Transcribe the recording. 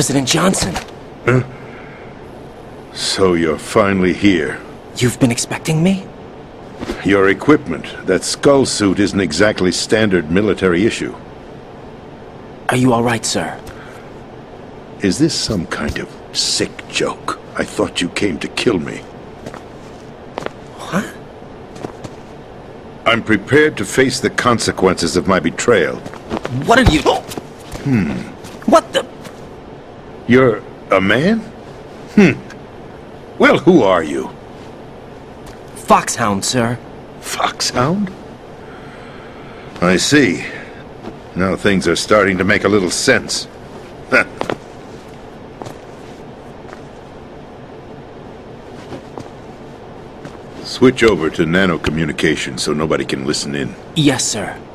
President Johnson. Huh? So you're finally here. You've been expecting me? Your equipment, that skull suit, isn't exactly standard military issue. Are you all right, sir? Is this some kind of sick joke? I thought you came to kill me. What? I'm prepared to face the consequences of my betrayal. What are you... What the... You're a man? Well, who are you? Foxhound, sir. Foxhound? I see. Now things are starting to make a little sense. Switch over to nano communication so nobody can listen in. Yes, sir.